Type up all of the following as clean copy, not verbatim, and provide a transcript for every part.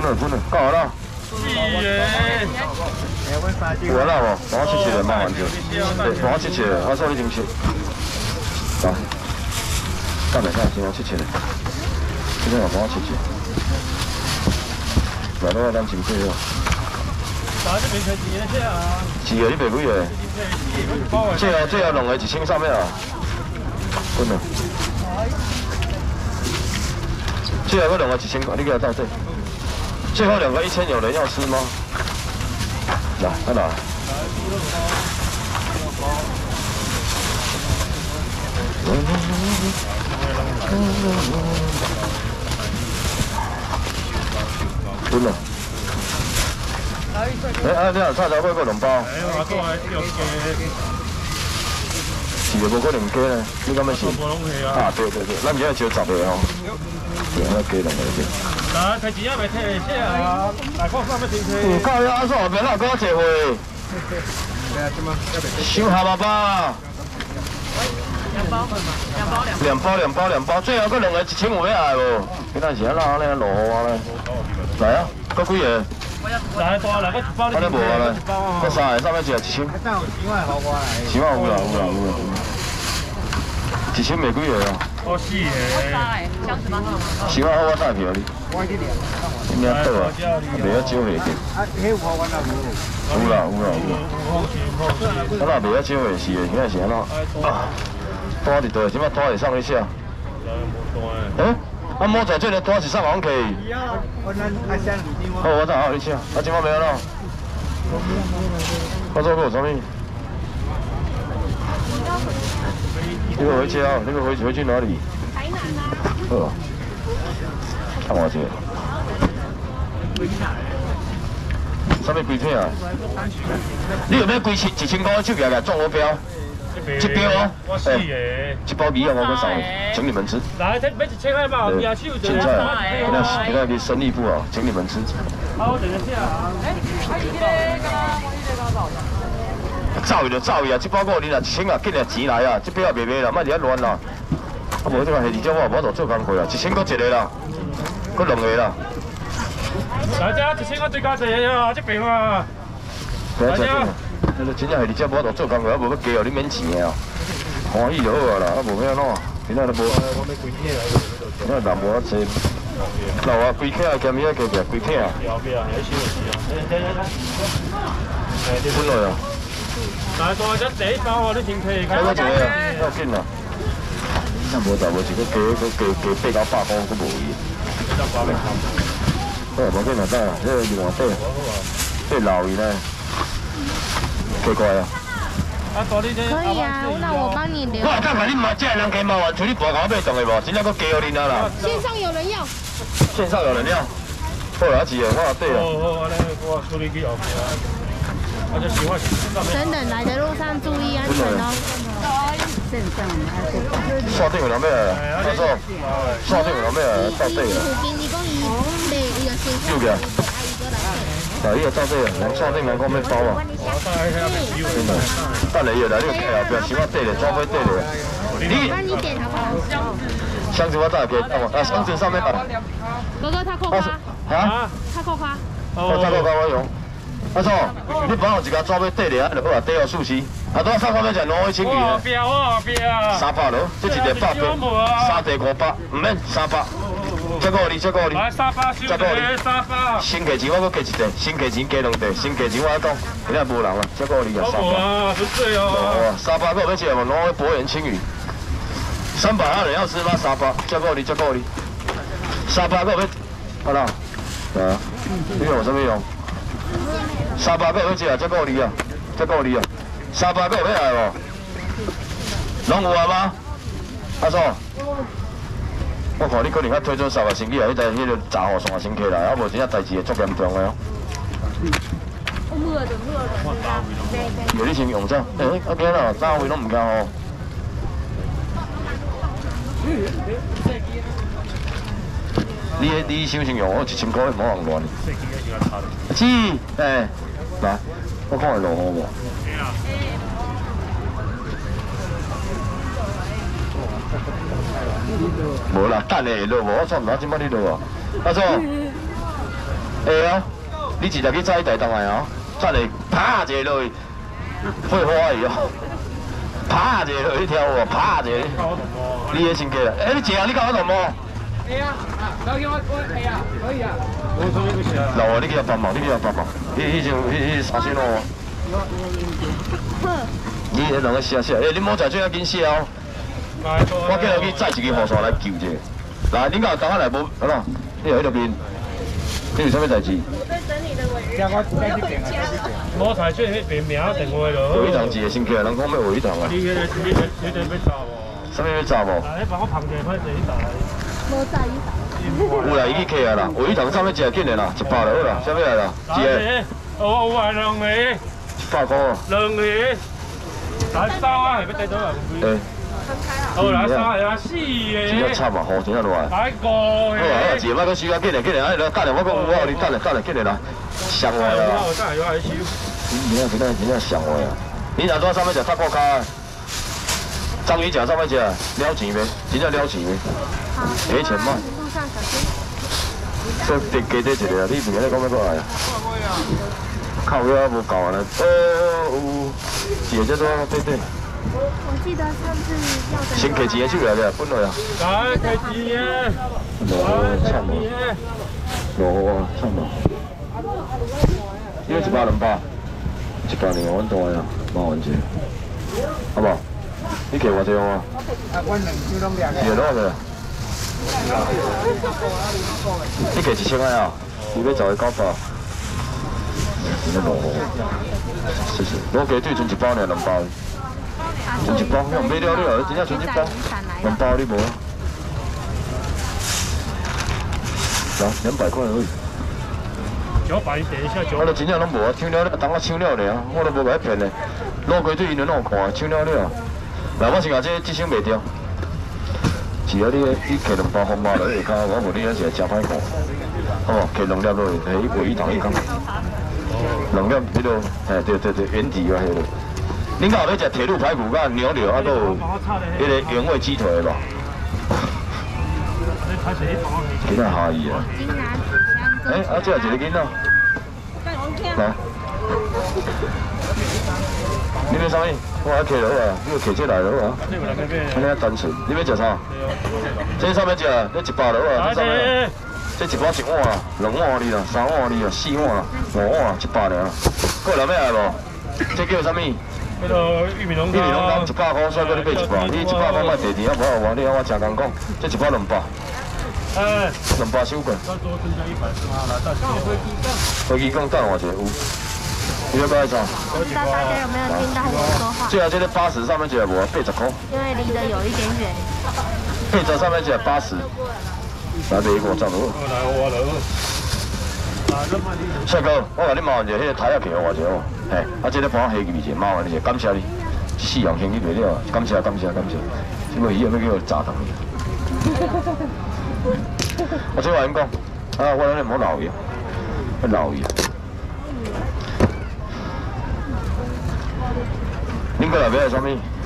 分了，够了。有啦无？帮我切切麻烦就。对，帮我切切，啊，说你先切。来，干袂使，先我切切。这个帮我切切。来，我咱真配哦。 啥子没钱钱啊？ 是啊，你卖几个？这两个1000上面啊。分了。这个两个1000块，你给我到这。最后2个1000，有人要吃吗？来，看哪？分了。你若炒炒买个2包。是无可能加呢？你敢要是？啊，对，咱今日招10个吼。对，我加2个先。 来，开钱也袂退谢啊！来，我上面停车。 靠呀，阿嫂，别老跟我坐回。收下爸爸。2包，最后搁2个1500要来无？今仔是安怎咧落雨啊咧？来啊，搁几个？ 来大来，我1包。 安尼无啊咧？搁3个，上面一个1000。10万有啦。1000卖几个啊？ 哦，4个。 箱子吗 10万好，我带票你。你遐倒啊？袂晓少下去。有啦。咱若袂晓少下是的，现在是安怎？拖伫倒，即摆拖会送你下。啊，摸在这个拖是上行去。好，我再好你请。啊，即摆袂安怎？我做过有啥物？你要回家哦？你要回去哪里？台南啊。好。看我这。啥物规片啊？你有咩规1000块手举来中我标？这标哦。我4个。1包米啊，我跟上，请你们吃。 来，买1000块吧，米啊手青菜，今仔日生意不好，请你们吃。 好，等一下。 走就走呀，这包裹你若1000啊，紧来钱来啊，这表也袂卖啦，莫伫遐乱啦。啊，无这个下二种我无度做工课啦，1000搁1个啦，搁2个啦。 大家1000块最加1个啊，这边啊。大家， 那真正下二种无度做工课，无要加哦，你免钱的啊，欢喜就好啊啦，啊无要安怎，今仔都无。今仔人无啊济，老啊规客啊，兼伊啊加规客啊。分落啊。 来，多只第1包哦，你停车开。 我一个啊，要紧啦。咱无就无一个加8、900块，佫无伊。好，无紧啦，等下，这另外底老伊呢，加过来啊。 可以啊，那我帮你留。 我刚才你买这人加麻烦，像你半搞买动的无？真正佫加互恁啊啦。 线上有人要。 线上有人要。好啦，是的，我对啦。 好，安尼我处理去后边啊。我就喜欢。 等等来的路上注意安全哦。 线顶有人要来，阿嫂，线顶有人要来，到底啦。右边。啊，伊个到底啊，人线顶人讲要包啊。真的，等下伊来，你就徛后壁，先我缀咧，装杯缀咧。 你帮你点好不好？ 箱子我再给他啊，箱子上面啊。 哥哥他扣花。 啊？ 他扣花。 我再扣花我用。阿嫂，你帮我一个装杯缀咧，就好啊，缀好素食。啊，多上方面就挪威青鱼呢。 我后边。 300咯，这一个100块，3地500，唔免300。再给你，再给你。 来300，再给你300。 新价钱我搁加一地，新价钱加2地，新价钱我讲，现在无人啊，再给你啊300。 哇，不对哦。 300个要吃无？挪威博元青鱼。300有人要吃吗？300，再给你，再给你。300个要，好啦，啊，你用什么用？300个要吃啊，再给你啊，再给你啊。300个要来无？拢有啊吗？阿嫂，我看你可能较推做300生意啊，迄个查号线先起来，啊无真正代志会足严重的哦。有你先用啥？我惊啦，单位拢唔惊哦。你想先用我1000块，唔好乱。是，来，我看会落雨无？无啦，等下会落无？我错唔知即摆你落啊？阿嫂， 会啊，你直接去载台东来哦，转来啪一个落去，会花去哦，啪一个落去跳舞，啪一个。你的身价啦，你坐啊，你搞我动无？会啊，老兄我会啊，可以啊。老啊，你去遐帮忙，你去遐帮忙，迄三星哦。你迄两个写，你莫在最要紧写哦。我叫你去载一支雨伞来救一下。来，恁甲同学来无？好咯，你有迄条面，你有啥物代志？我在整理的委员。我要回家了。 无才出迄边名电话咯。 委堂一个先起来，人讲要委堂啊。 你要走无？ 啥物要走无？ 来，帮我捧一块钱打。 无在伊打。 有啦，伊去起来啦。委堂啥物食紧的啦，100就好啦。啥物来啦？一个。 有啊，两个。 100块哦。 两个。来3啊，要带倒来？ 诶。 好来3个啊，4个。 真正惨啊，雨真正热。 来5个。 好啊，一个摆搁需要紧的，哎，等下我讲有啊，你等下紧的来，上坏啦。 我等下要来收。 你真正上坏啊！你若做啥物食塔锅卡？章鱼食啥物食？了钱袂？真正了钱袂？给钱嘛。 路上小心。 这加一个啊！你明仔讲要过来啊？靠腰无够啊！有一个叫做对。 我记得上次要的。 先摕钱的手来了，本来啊。 来摕钱的。 惨无？落啊，惨无？因为100、200，100年阮大呀，10万一，好不好？你摕偌济啊？ 阮2手拢掠是落去。你摕1000块啊？你要10个9包。真正落雨。是，我加对剩1包尔，2包。剩1包，我买了了，真正剩1包，2包你无？来，200块而已。 900等一下我都真正拢无啊，抢了了，当我抢了尔，我都无甲伊骗咧。攞过对因两有看，抢了了。来，我先甲这箱卖掉。只要你摕2包红包落去下骹，我无你那是真歹看。好无？摕2粒落去，迄唯一同伊讲。2粒迄落，对，原地啊迄落。恁敢有要食铁路排骨甲牛柳，啊，搁有迄个原味鸡腿无？今仔下伊啊。这有一个囡仔。来。你要啥物？我来摕落啊，你要摕这来落啊。安尼啊单纯，你要食啥？这啥物食？你100落啊？这啥物？这1包1碗啦，2碗哩啦，3碗哩啦，4碗啦，5碗100尔。搁有人要来无？这叫啥物？ 迄个玉米浓汤 100块，所以搁你买1包。你100块卖第二啊，无好话，你我真讲讲，这1包200。200收过。 再多增加100是吗？来，再飞机讲等偌济有？你要买啥？ 不知道大家有没有听到我说话？ 最后这个80上面一个无，80块。 因为离得有一点远。 80上面一个80。来卖5张落。 我来。 帅哥，我甲你麻烦一下，迄个台仔摕互我一下哦。嘿，啊，这个帮我下去一下，麻烦你一下，感谢你。4样生意卖了，感谢。这个鱼要叫我炸汤。我即话咁讲，啊，我咱唔好闹伊，要闹伊。恁过来买啥物？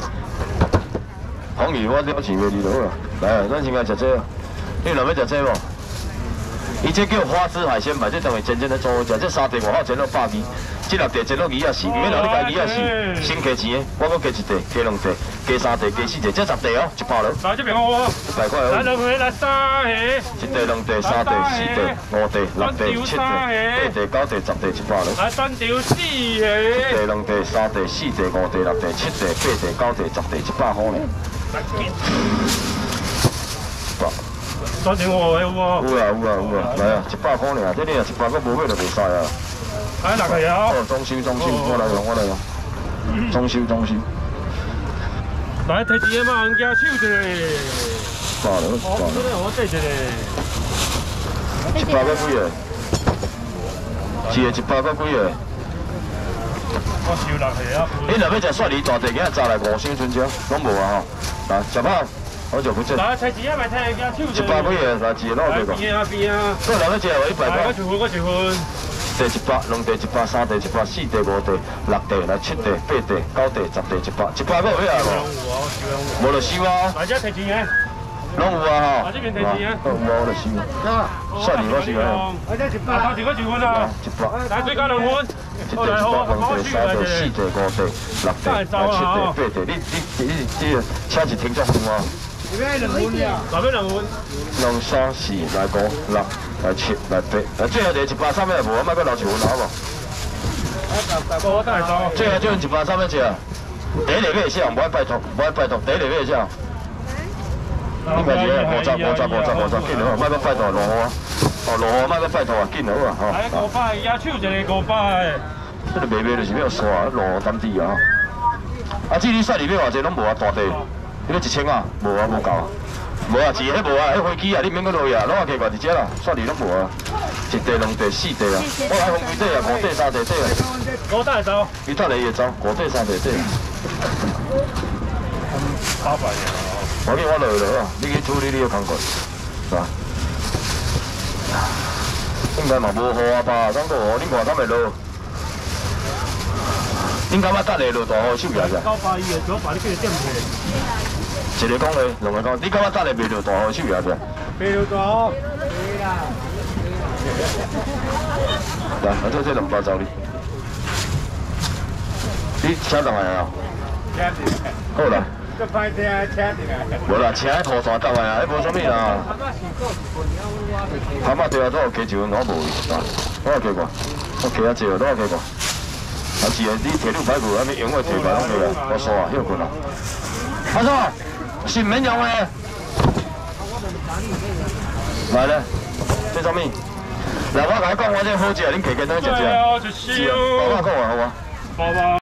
红鱼我了钱卖你就好啦。来，咱先来食这个。你若要食这无？伊这叫花枝海鲜饭，这等于真正的做好食。这3地外口煎到100米，这6地煎到2啊4，免让你家2啊4，先加钱的，我搁加1地，加2地，加3地，加4地，这10地哦，100了。 来这边我。 100块哦。 来2个，来3个。 1地、2地、3地、4地、5地、6地、7地、8地、9地、10地，100了。 来3条4个。 1地、2地、3地、4地、5地、6地、7地、8地、9地、10地，100块呢。 3条5个有无？ 有啊，来啊，100块呢，这你啊100块无买就袂使啊。 来6个有。 哦，装修，我来用。装修。 来摕钱嘛，人家手一个。 100了。 我带一个。 100块几个？一个100块几个？ 我收6个啊。 你若要食蒜梨大地，今仔炸来5箱春椒，拢无啊吼。来，食饱，好久不见。 来，摕钱卖摕人家手一个。 100几个，来一个攞几个？ 边啊。 个人要食话100块。 我一份。 地100、2地100、3地100、4地5地、6地、来7地、8地、9地、10地100，100个有啊无？无就收啊。 来，这摕钱个。 拢有啊吼。 啊，这边提钱啊。 有我就是。算你我是个。 我这一百。 啊，头一个2分啊。 100。 来，最高2分。 一地、2地、2地、3地、4地、5地、6地、7地、8地，你车是停足远啊？ 这边2分了。 哪边2分 2、3、4、来5、6、来7、来8，最后就130也无，莫搁留1分好无？ 我等下走。 最后就130只啊！第一个买啥？无爱拜托，无爱拜托，第一个买啥？你家是50，紧好，莫搁拜托落雨啊！哦，落雨莫搁拜托啊，紧好啊！吼。 来500，野手一个500。 这个卖就是要刷，落雨担地啊！啊，至于说你买偌济拢无啊，大地，你要1000啊，无啊，无够啊，无啊，一个无啊，迄飞机啊，你免搁落去啊，拢啊加偌一只啦，算你拢无啊，1地、2地、4地啊，我来分几地啊，5地、3地地啊， 我等下走。 伊等下会走，5地、3地地。 800啊！ 我叫我落去啊，你去处理你个工作，是吧？应该嘛无雨啊吧？怎个雨？你看敢会落？恁感觉等下落大雨手摇者？ 981的900，你叫伊点去。 一个讲话，两个讲，你感觉等下袂落大雨手摇者？ 袂落大雨，袂啦。 来，我做这2包走你。你车上来啊？好啦。 个歹听，车进来。 无啦，车喺涂山角啊，迄无啥物啦。蛤蟆对啊，都有加1分，我无去啊，我有加过，我加啊济，都有加过。啊是啊，你体力歹过，安尼用我体力拢过来，我说啊，休困啊。阿叔，是免用的。来咧，这啥物？来，我甲你讲，我这好食，恁加加当食食。 对啊，就是。 我讲完好无？ 爸爸。